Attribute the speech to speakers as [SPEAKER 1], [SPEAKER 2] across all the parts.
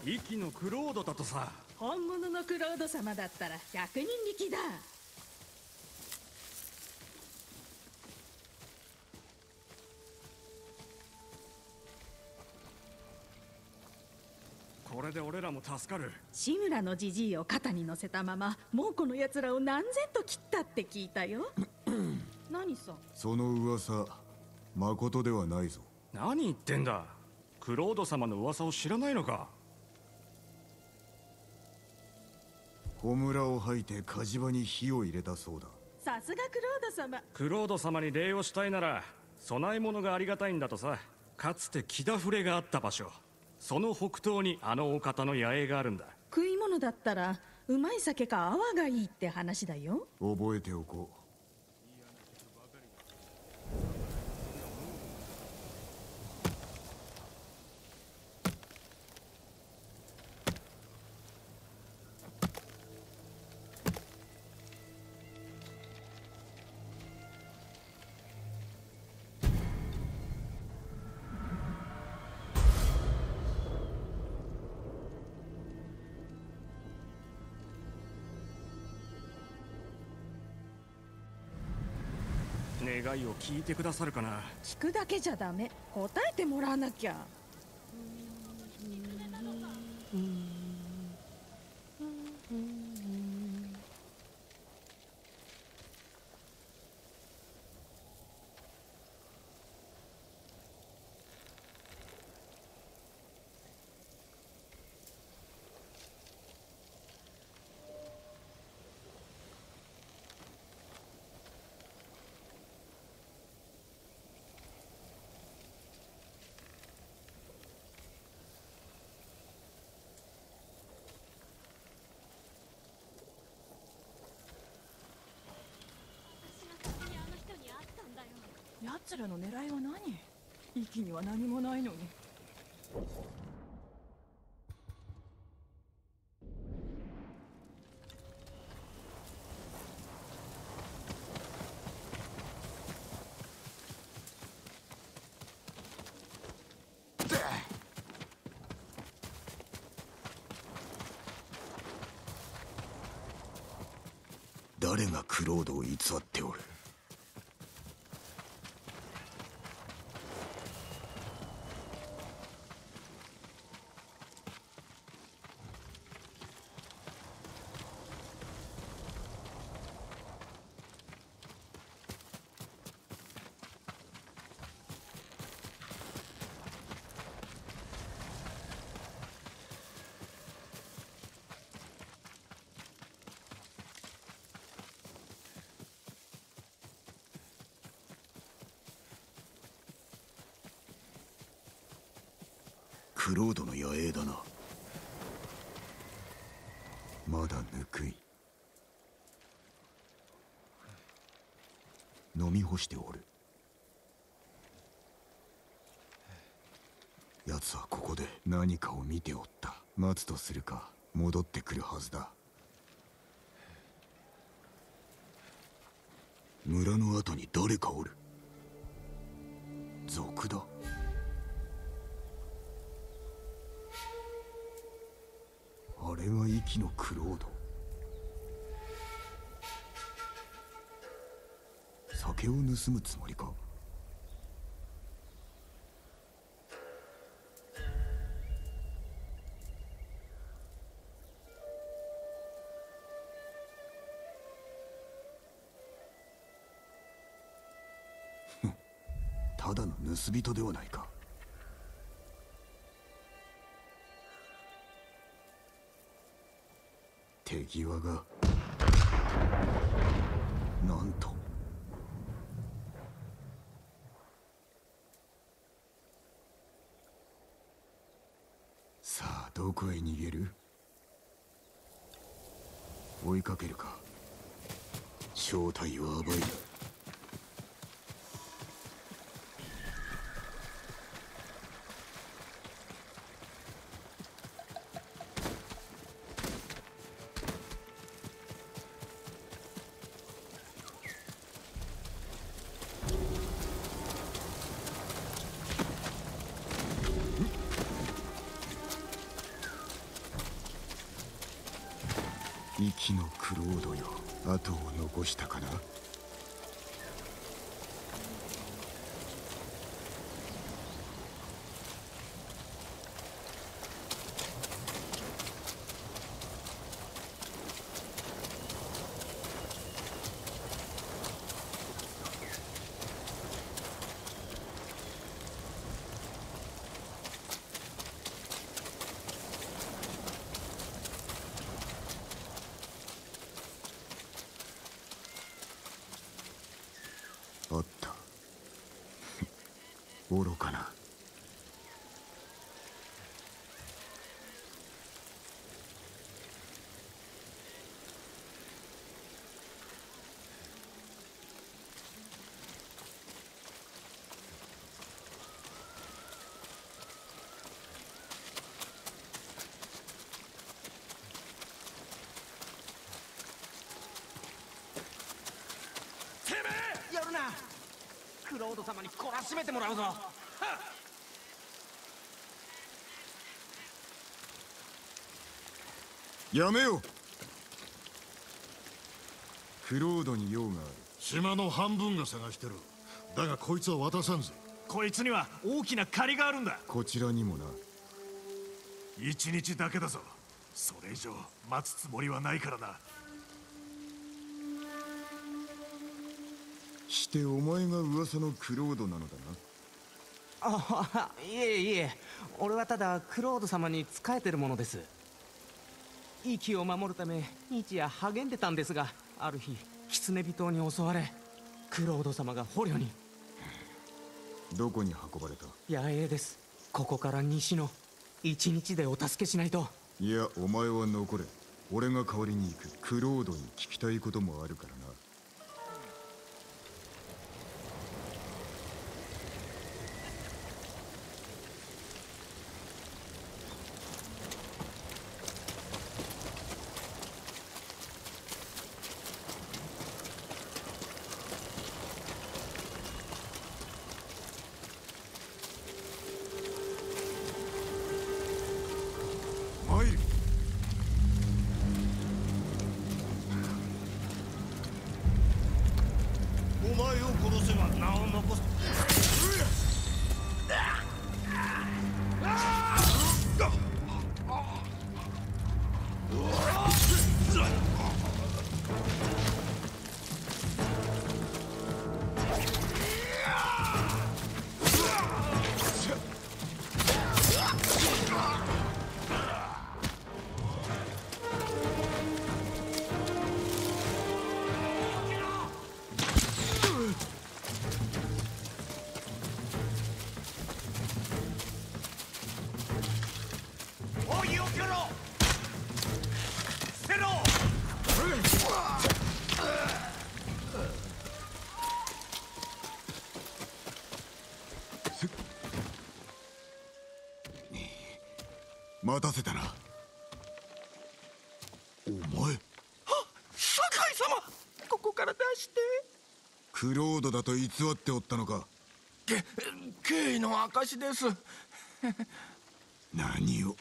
[SPEAKER 1] 息のクロードだとさ。
[SPEAKER 2] 本物のクロード様だったら100人力だ。
[SPEAKER 1] これで俺らも助かる。
[SPEAKER 2] 志村のじじいを肩に乗せたまま猛虎のやつらを何千と切ったって聞いたよ。何さ。
[SPEAKER 3] その噂まことではないぞ。
[SPEAKER 1] 何言ってんだ。クロード様の噂を知らないのか。
[SPEAKER 3] 焔を吐いて火事場に火を入れたそうだ。
[SPEAKER 2] さすがクロード様。
[SPEAKER 1] クロード様に礼をしたいなら供え物がありがたいんだとさ。かつて木田触れがあった場所、その北東にあのお方の野営があるんだ。
[SPEAKER 2] 食い物だったらうまい酒か泡がいいって話だよ。
[SPEAKER 3] 覚えておこう。
[SPEAKER 1] 願いを聞いてくださるかな。
[SPEAKER 2] 聞くだけじゃダメ、答えてもらわなきゃ。
[SPEAKER 4] 奴らの狙いは何？息には何もないのに。
[SPEAKER 3] 誰がクロードを偽っておる。クロードの野営だな。まだぬくい。飲み干しておる。奴はここで何かを見ておった。待つとするか、戻ってくるはずだ。村の後に誰かおる。賊だ。あれが息のクロード。酒を盗むつもりか。ただの盗人ではないか。手際がなんと。さあどこへ逃げる。追いかけるか。正体を暴いる。 息のクロードよ、後を残したかな。あった愚かな。
[SPEAKER 5] やるな。クロード様に懲らしめてもらうぞ。
[SPEAKER 3] やめよ。クロードに用がある。
[SPEAKER 6] 島の半分が探してる。だがこいつは渡さんぜ。
[SPEAKER 7] こいつには大きな借りがあるんだ。
[SPEAKER 3] こちらにもな。
[SPEAKER 7] 一日だけだぞ。それ以上待つつもりはないからな。
[SPEAKER 3] してお前が噂のクロードなのだな。
[SPEAKER 5] あ、いえいえ、俺はただクロード様に仕えてるものです。息を守るため日夜励んでたんですが、ある日狐人に襲われ、クロード様が捕虜に。
[SPEAKER 3] どこに運ばれた。
[SPEAKER 5] 野営です。ここから西の一日でお助けしないと。
[SPEAKER 3] いや、お前は残れ。俺が代わりに行く。クロードに聞きたいこともあるからな。参る。
[SPEAKER 7] お前を殺せば名を残す。
[SPEAKER 3] 待たせたな。お前、
[SPEAKER 5] 酒井様、ここから出して。
[SPEAKER 3] クロードだと偽っておったのか。
[SPEAKER 6] 敬意の証です。
[SPEAKER 3] 何を。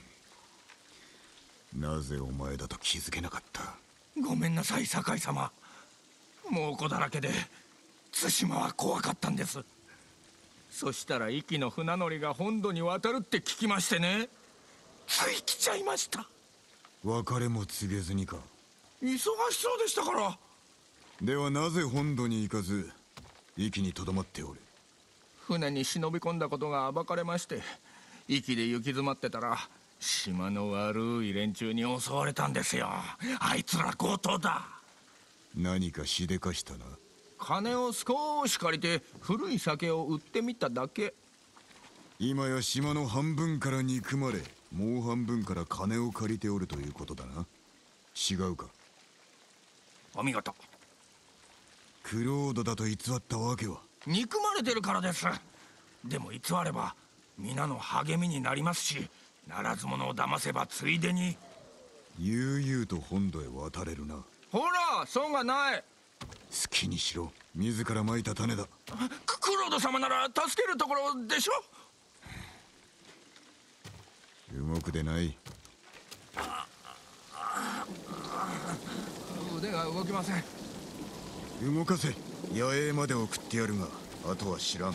[SPEAKER 3] なぜお前だと気づけなかった。
[SPEAKER 6] ごめんなさい、酒井様。猛虎だらけで対馬は怖かったんです。そしたら壱岐の船乗りが本土に渡るって聞きましてね、つい来ちゃいました。
[SPEAKER 3] 別れも告げずにか。
[SPEAKER 6] 忙しそうでしたから。
[SPEAKER 3] ではなぜ本土に行かず壱岐にとどまっておる。
[SPEAKER 6] 船に忍び込んだことが暴かれまして、壱岐で行き詰まってたら島の悪い連中に襲われたんですよ。あいつら強盗だ。
[SPEAKER 3] 何かしでかしたな。
[SPEAKER 6] 金を少し借りて古い酒を売ってみただけ。
[SPEAKER 3] 今や島の半分から憎まれ、もう半分から金を借りておるということだな。違うか。
[SPEAKER 6] お見事。
[SPEAKER 3] クロードだと偽ったわけは。
[SPEAKER 6] 憎まれてるからです。でも偽れば皆の励みになりますし、ならず者を騙せばついでに。
[SPEAKER 3] 悠々と本土へ渡れるな。
[SPEAKER 6] ほら、損がない。
[SPEAKER 3] 好きにしろ。自らまいた種だ。
[SPEAKER 6] クロード様なら助けるところでしょ。
[SPEAKER 3] 動くでない。
[SPEAKER 6] 腕が動きません。
[SPEAKER 3] 動かせ。野営まで送ってやるが、あとは知らん。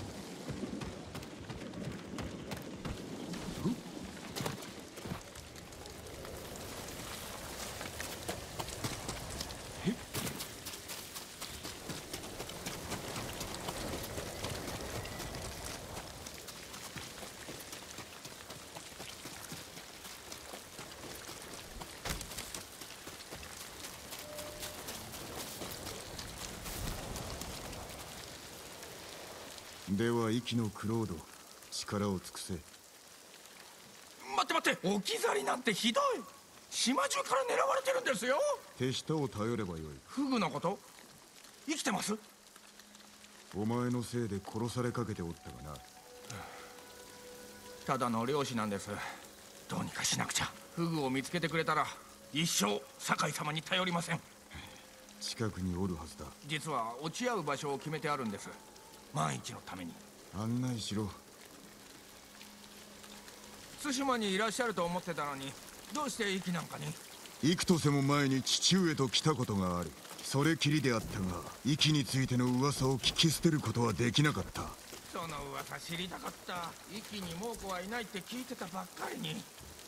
[SPEAKER 3] では息のクロード、力を尽くせ。
[SPEAKER 6] 待って待って、置き去りなんてひどい。島中から狙われてるんですよ。
[SPEAKER 3] 手下を頼ればよい。
[SPEAKER 6] フグのこと？生きてます？
[SPEAKER 3] お前のせいで殺されかけておったがな。
[SPEAKER 6] ただの漁師なんです。どうにかしなくちゃ。フグを見つけてくれたら一生酒井様に頼りません。
[SPEAKER 3] 近くにおるはずだ。
[SPEAKER 6] 実は落ち合う場所を決めてあるんです。万一のために。
[SPEAKER 3] 案内しろ。
[SPEAKER 6] 対馬にいらっしゃると思ってたのに、どうして息なんかに？
[SPEAKER 3] 幾とせも前に父上と来たことがある。それきりであったが、息についての噂を聞き捨てることはできなかった。
[SPEAKER 6] その噂知りたかった。息に猛虎はいないって聞いてたばっかりに。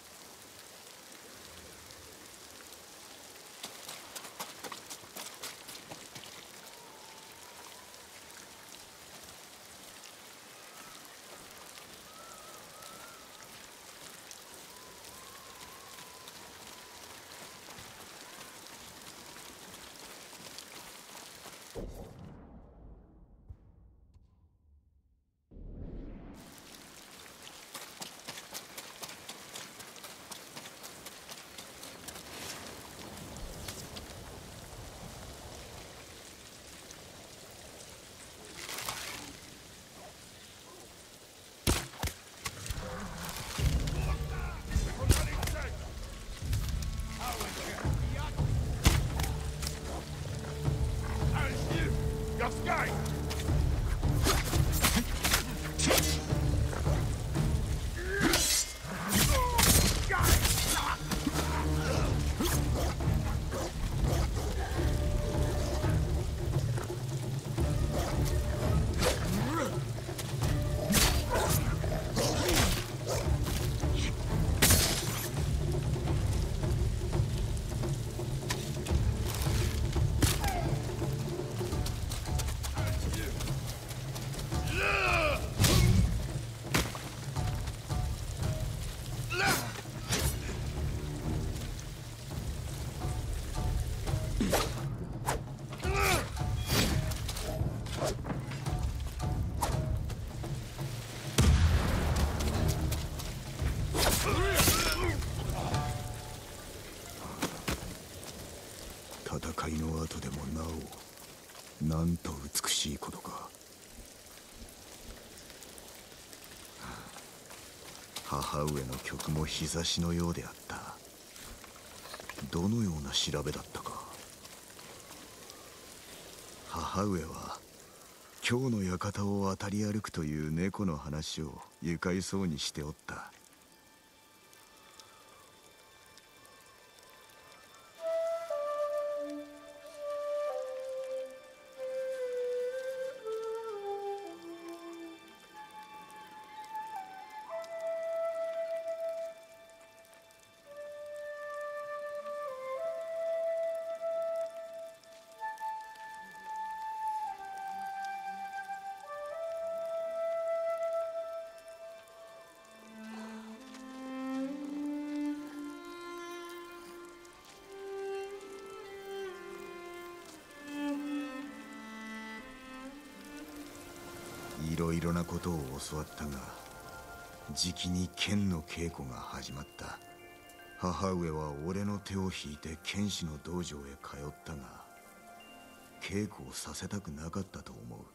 [SPEAKER 3] 戦いの後でもなお、なんと美しいことか。母上の曲も日差しのようであった。どのような調べだったか。母上は今日の館を渡り歩くという猫の話を愉快そうにしておった。いろいろなことを教わったが、じきに剣の稽古が始まった。母上は俺の手を引いて剣士の道場へ通ったが、稽古をさせたくなかったと思う。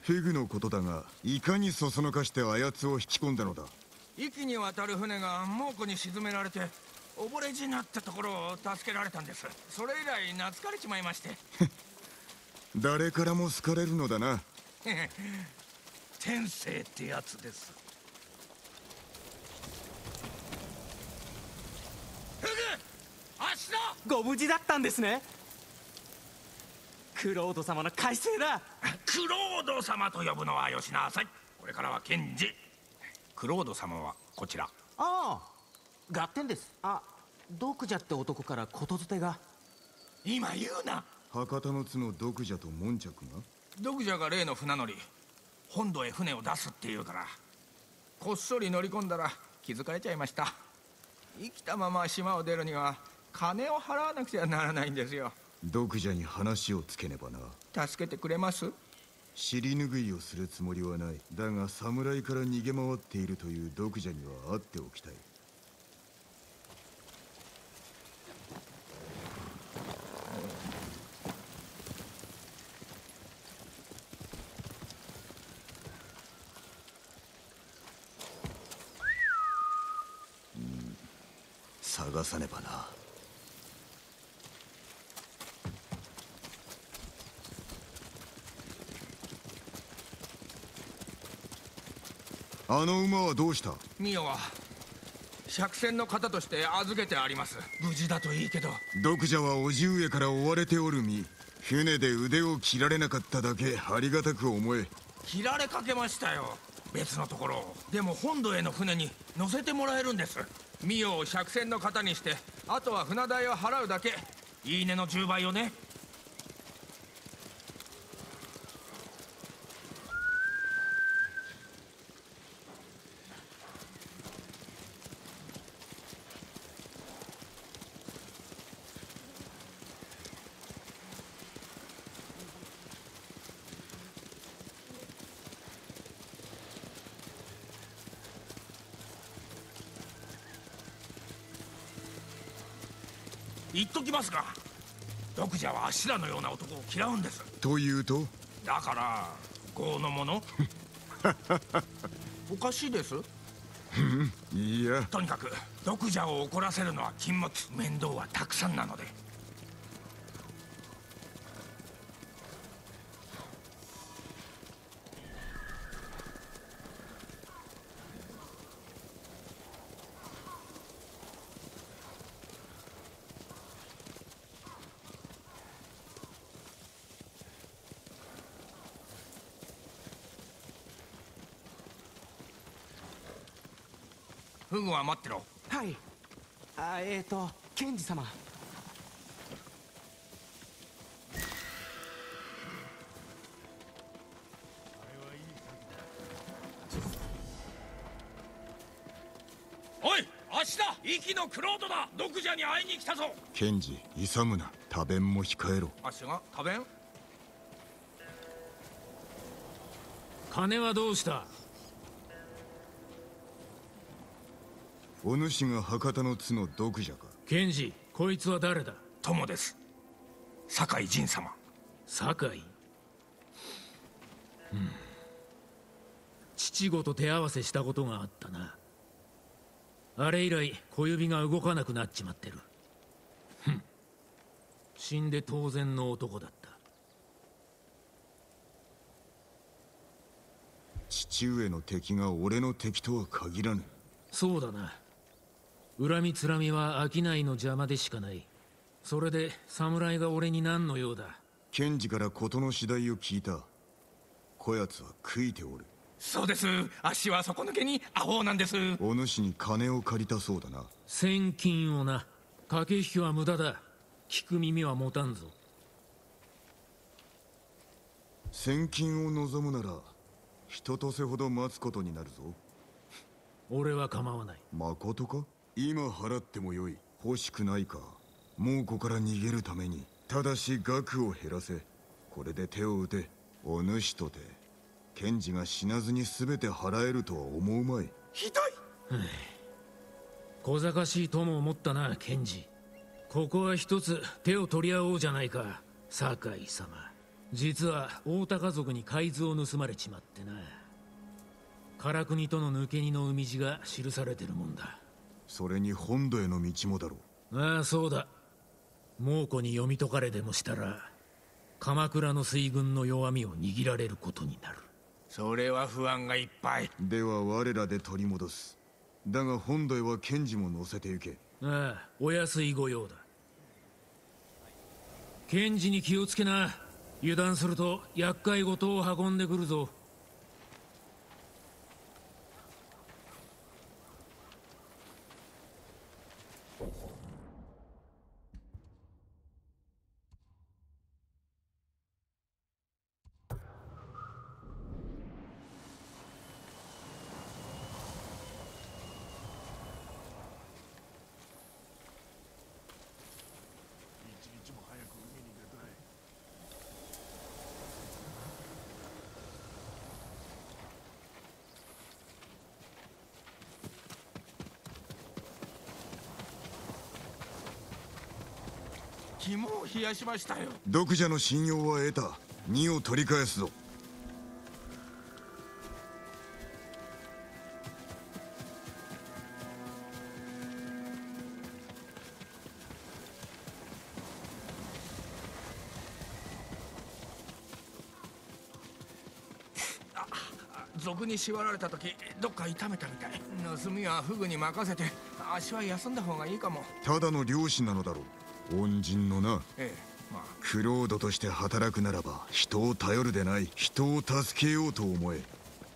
[SPEAKER 3] フグのことだが、いかにそそのかしてあやつを引き込んだのだ。
[SPEAKER 6] 壱岐に渡る船が猛虎に沈められて溺れ死になったところを助けられたんです。それ以来懐かれちまいまして。
[SPEAKER 3] 誰からも好かれるのだな。
[SPEAKER 6] 天性ってやつです。フグ、足だ。
[SPEAKER 5] ご無事だったんですね。クロード様の快晴だ。
[SPEAKER 6] クロード様と呼ぶのはよしなさい。これからは検事。クロード様はこちら。
[SPEAKER 5] ああ、合点です。あ、毒者って男から言づてが。
[SPEAKER 6] 今言うな。
[SPEAKER 3] 博多の津の毒者と悶着が。
[SPEAKER 6] 毒者が例の船乗り、本土へ船を出すっていうから、こっそり乗り込んだら気づかれちゃいました。生きたまま島を出るには金を払わなくちゃならないんですよ。
[SPEAKER 3] 毒者に話をつけねばな。
[SPEAKER 6] 助けてくれます？
[SPEAKER 3] 尻拭いをするつもりはない。だが侍から逃げ回っているという毒者には会っておきたい。探さねばな。あの馬はどうした？
[SPEAKER 6] ミオは借船の方として預けてあります。無事だといいけど。
[SPEAKER 3] 毒者は叔父上から追われておる身。船で腕を切られなかっただけありがたく思え。
[SPEAKER 6] 切られかけましたよ、別のところ。でも本土への船に乗せてもらえるんです。ミオを借船の方にして、あとは船代を払うだけ。いいねの10倍をね。言っときますが、毒者はあっしらのような男を嫌うんです。
[SPEAKER 3] というと？
[SPEAKER 6] だから業の者。おかしいです。
[SPEAKER 3] いや、
[SPEAKER 6] とにかく毒者を怒らせるのは禁物。面倒はたくさんなので。フグは待ってろ。
[SPEAKER 5] はい。検事様。
[SPEAKER 6] おい、あっしだ。壱岐のクロードだ。毒者に会いに来たぞ。
[SPEAKER 3] 検事、勇むな。多弁も控えろ。
[SPEAKER 6] あっしが多弁？
[SPEAKER 8] 金はどうした？
[SPEAKER 3] お主が博多の津の毒者か？
[SPEAKER 8] 検事、こいつは誰だ？
[SPEAKER 6] 友です。酒井仁様。
[SPEAKER 8] 酒井。父子と手合わせしたことがあったな。あれ以来小指が動かなくなっちまってる。死んで当然の男だった。
[SPEAKER 3] 父上の敵が俺の敵とは限らぬ。
[SPEAKER 8] そうだな。恨みつらみは商いの邪魔でしかない。それで侍が俺に何の用だ？
[SPEAKER 3] 検事から事の次第を聞いた。こやつは悔いておる。
[SPEAKER 6] そうです。あっしは底抜けにアホなんです。
[SPEAKER 3] お主に金を借りたそうだな。
[SPEAKER 8] 千金をな。駆け引きは無駄だ。聞く耳は持たんぞ。
[SPEAKER 3] 千金を望むなら一とせほど待つことになるぞ。
[SPEAKER 8] 俺は構わない。
[SPEAKER 3] まことか？今払ってもよい。欲しくないか？猛虎から逃げるために。ただし額を減らせ。これで手を打て。お主とて検事が死なずに全て払えるとは思うまい。
[SPEAKER 6] ひどい。
[SPEAKER 8] 小賢しい友を持ったな、検事。ここは一つ手を取り合おうじゃないか、酒井様。 実は大高族に海図を盗まれちまってな。唐国との抜け荷の海地が記されてるもんだ。
[SPEAKER 3] それに本土への道もだろう。
[SPEAKER 8] ああ、そうだ。猛虎に読み解かれでもしたら鎌倉の水軍の弱みを握られることになる。
[SPEAKER 6] それは不安がいっぱい。
[SPEAKER 3] では我らで取り戻す。だが本土へは検事も乗せて行け。
[SPEAKER 8] ああ、お安い御用だ。検事に気をつけな。油断すると厄介事を運んでくるぞ。
[SPEAKER 7] 一日も早く海に出たい。
[SPEAKER 6] 肝を冷やしましたよ。
[SPEAKER 3] 読者の信用は得た。荷を取り返すぞ。
[SPEAKER 6] 賊に縛られた時どっか痛めたみたい。盗みはフグに任せて足は休んだ方がいいかも。
[SPEAKER 3] ただの漁師なのだろう。恩人のな。
[SPEAKER 6] ええ、まあ
[SPEAKER 3] クロードとして働くならば人を頼るでない、人を助けようと思え。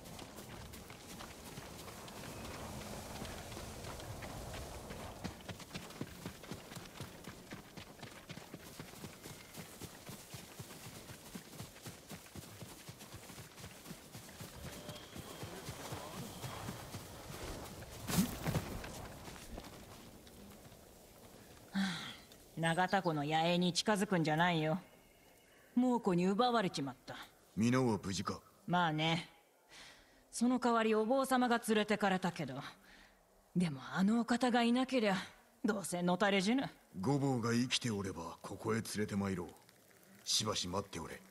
[SPEAKER 4] 長田湖の野営に近づくんじゃないよ。猛虎に奪われちまった。
[SPEAKER 3] 皆は無事か。
[SPEAKER 4] まあね。その代わりお坊様が連れてかれたけど、でもあのお方がいなけりゃどうせのたれ死ぬ。
[SPEAKER 3] 御坊が生きておればここへ連れて参ろう。しばし待っておれ。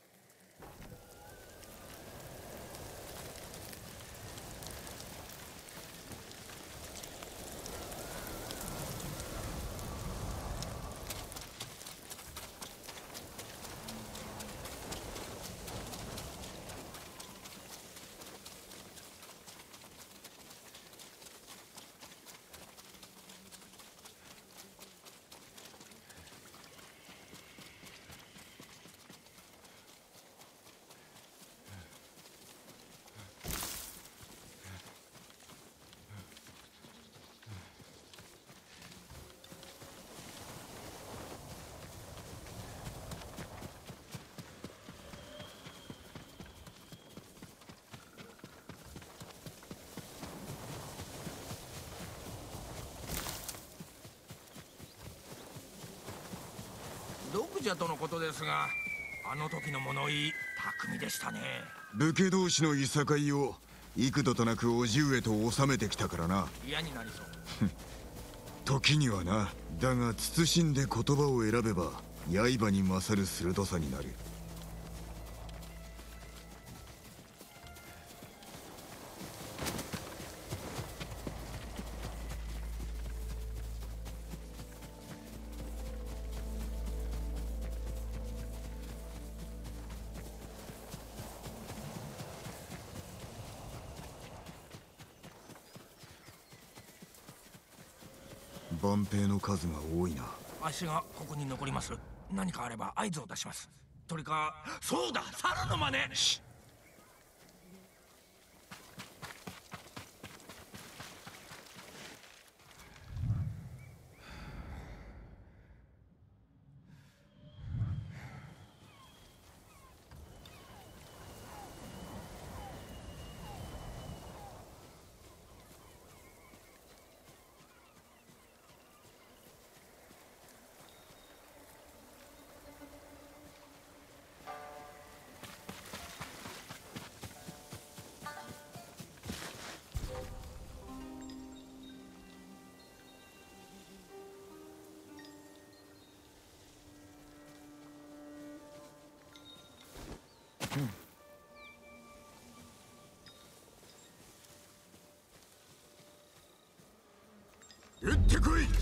[SPEAKER 6] 読者とのことですが、あの時の物言い巧みでしたね。
[SPEAKER 3] 武家同士のいさかいを幾度となく叔父上と収めてきたからな。
[SPEAKER 6] 嫌になりそう。
[SPEAKER 3] 時にはな。だが慎んで言葉を選べば刃に勝る鋭さになる。万兵の数が多いな。
[SPEAKER 6] 足がここに残ります。何かあれば合図を出します。鳥か、そうだ、猿の真似。 撃ってこい。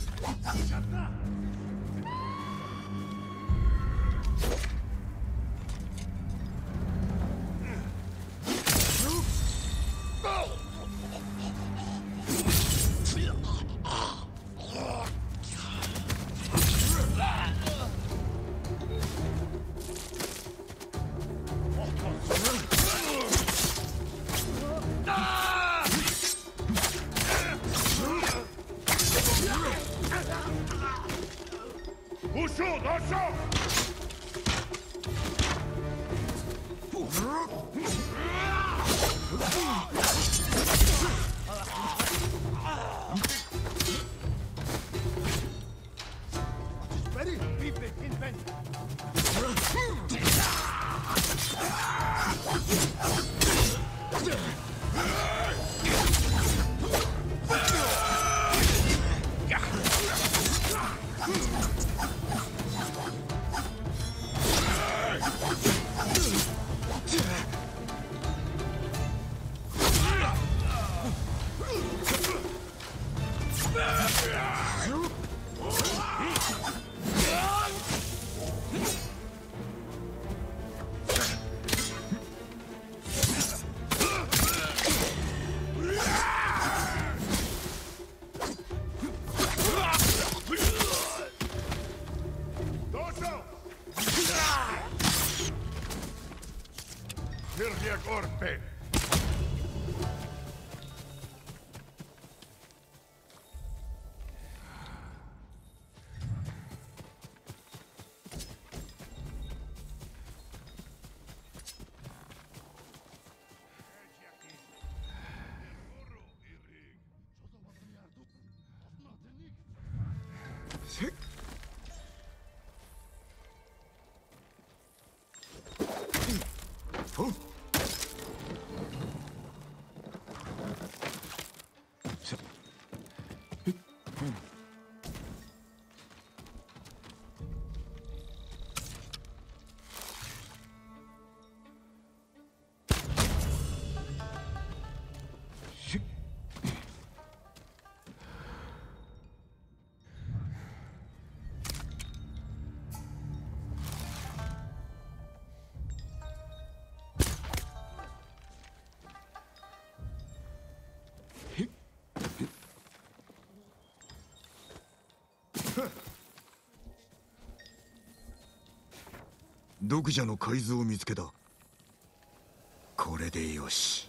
[SPEAKER 3] 毒蛇の海図を見つけた。これでよし。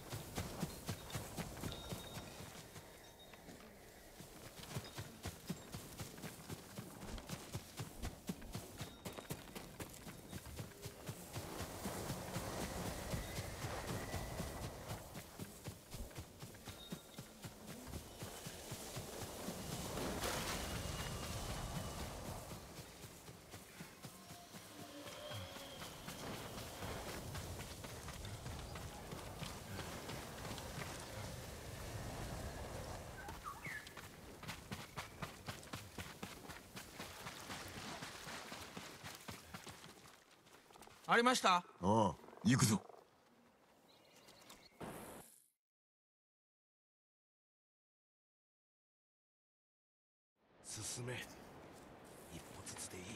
[SPEAKER 6] ありました。
[SPEAKER 3] ああ、行くぞ。
[SPEAKER 7] 進め。一歩ずつでいい。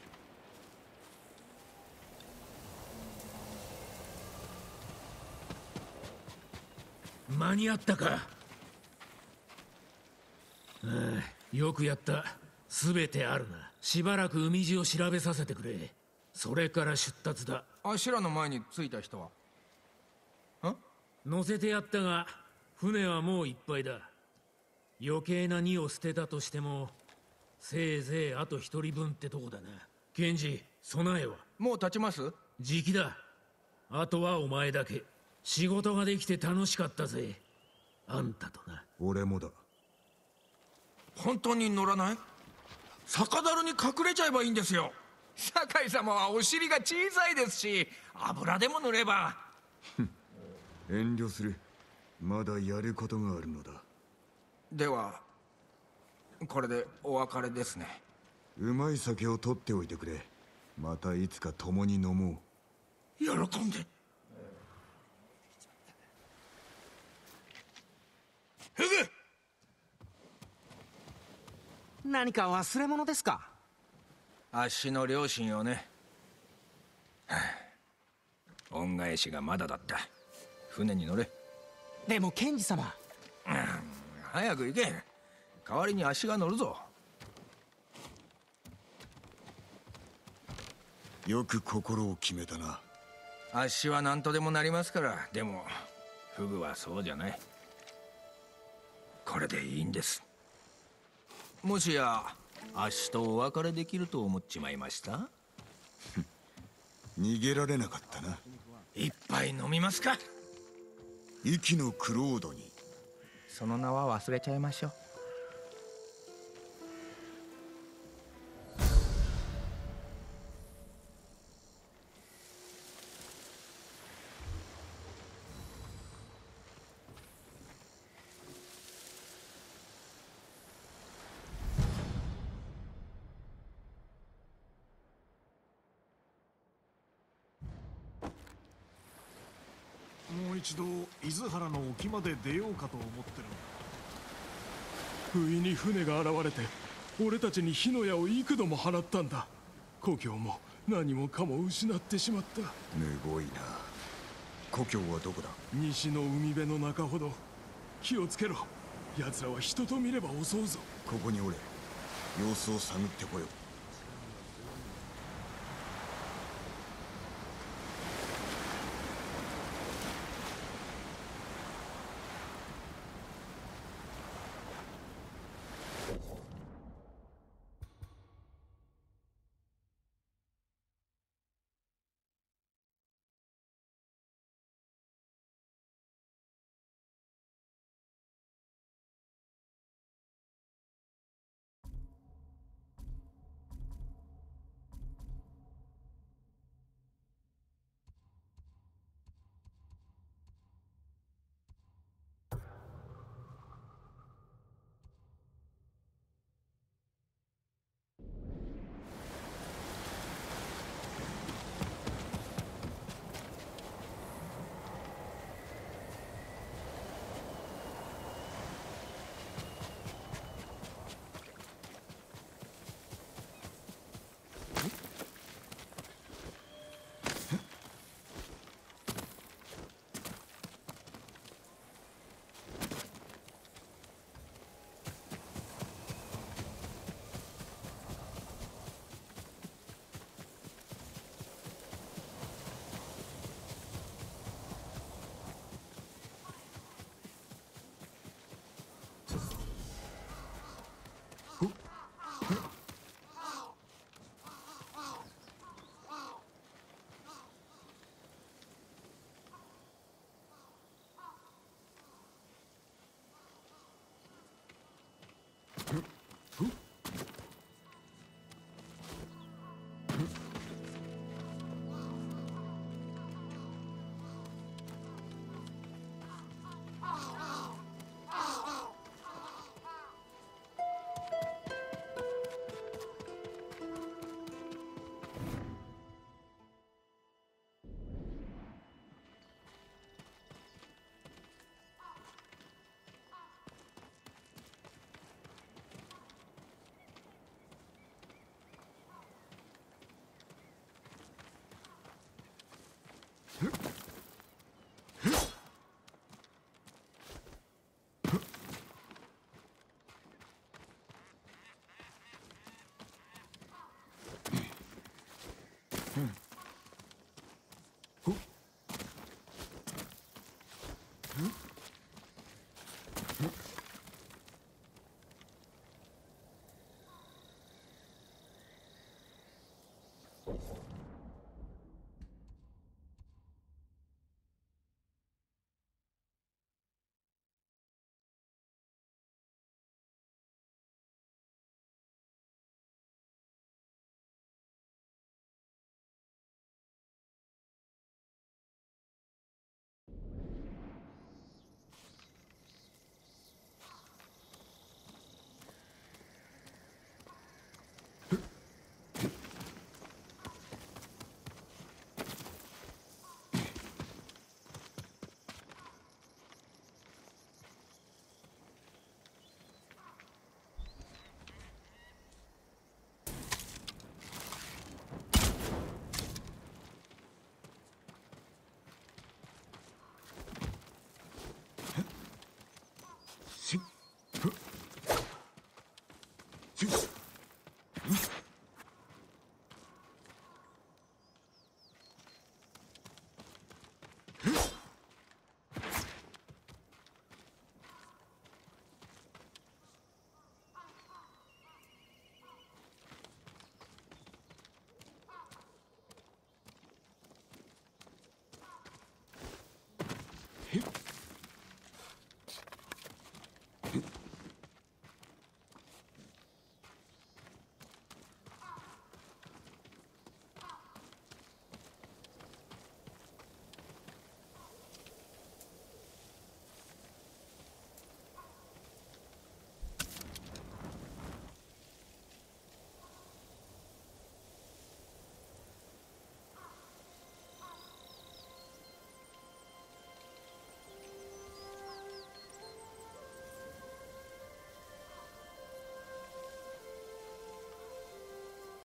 [SPEAKER 8] 間に合ったか。ああ、よくやった。全てあるな。しばらく海地を調べさせてくれ。それから出立だ。
[SPEAKER 6] あしらの前に着いた人は
[SPEAKER 8] 乗せてやったが船はもういっぱいだ。余計な荷を捨てたとしてもせいぜいあと一人分ってとこだな。ケンジ、備えは
[SPEAKER 6] もう立ちます。
[SPEAKER 8] じきだ。あとはお前だけ。仕事ができて楽しかったぜ。あんたとな。
[SPEAKER 3] 俺もだ。
[SPEAKER 6] 本当に乗らない？酒樽に隠れちゃえばいいんですよ。酒井様はお尻が小さいですし、油でも塗れば。
[SPEAKER 3] 遠慮する。まだやることがあるのだ。
[SPEAKER 6] ではこれでお別れですね。
[SPEAKER 3] うまい酒を取っておいてくれ。またいつか共に飲もう。
[SPEAKER 6] 喜んで。フグ、
[SPEAKER 5] 何か忘れ物ですか？
[SPEAKER 6] あっしの両親をね。恩返しがまだだった。船に乗れ。
[SPEAKER 5] でも検事様。
[SPEAKER 6] 早く行け。代わりにあっしが乗るぞ。
[SPEAKER 3] よく心を決めたな。
[SPEAKER 6] あっしは何とでもなりますから。でもフグはそうじゃない。これでいいんです。もしやあっしとお別れできると思っちまいました？
[SPEAKER 3] 逃げられなかったな。
[SPEAKER 6] 一杯飲みますか？
[SPEAKER 3] 息のクロードに。
[SPEAKER 5] その名は忘れちゃいましょう。
[SPEAKER 7] もう一度伊豆原の沖まで出ようかと思ってる。不意に船が現れて俺たちに火の矢を幾度も放ったんだ。故郷も何もかも失ってしまった。
[SPEAKER 3] むごいな。故郷はどこだ？
[SPEAKER 7] 西の海辺の中ほど。気をつけろ。奴らは人と見れば襲うぞ。
[SPEAKER 3] ここにおれ。様子を探ってこよう。